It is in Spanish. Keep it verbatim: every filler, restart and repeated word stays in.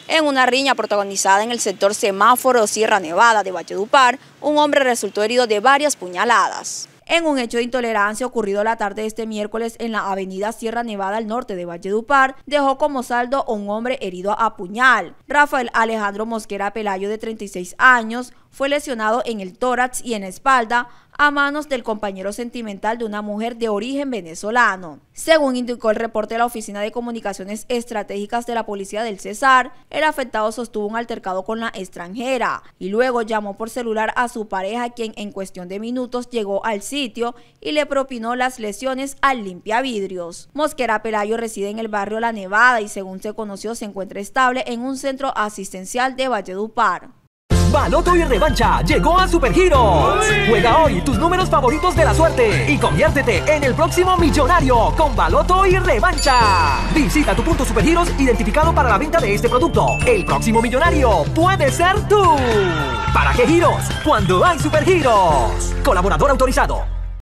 En una riña protagonizada en el sector Semáforo Sierra Nevada de Valledupar, un hombre resultó herido de varias puñaladas. En un hecho de intolerancia ocurrido la tarde de este miércoles en la avenida Sierra Nevada al norte de Valledupar, dejó como saldo a un hombre herido a puñal. Rafael Alejandro Mosquera Pelayo, de treinta y seis años, fue lesionado en el tórax y en la espalda a manos del compañero sentimental de una mujer de origen venezolano. Según indicó el reporte de la Oficina de Comunicaciones Estratégicas de la Policía del Cesar, el afectado sostuvo un altercado con la extranjera y luego llamó por celular a su pareja, quien en cuestión de minutos llegó al sitio y le propinó las lesiones al limpiavidrios. Mosquera Pelayo reside en el barrio La Nevada y, según se conoció, se encuentra estable en un centro asistencial de Valledupar. Baloto y Revancha llegó a Supergiros. Juega hoy tus números favoritos de la suerte y conviértete en el próximo millonario con Baloto y Revancha. Visita tu punto Supergiros identificado para la venta de este producto. El próximo millonario puede ser tú. ¿Para qué giros? Cuando hay Supergiros. Colaborador autorizado.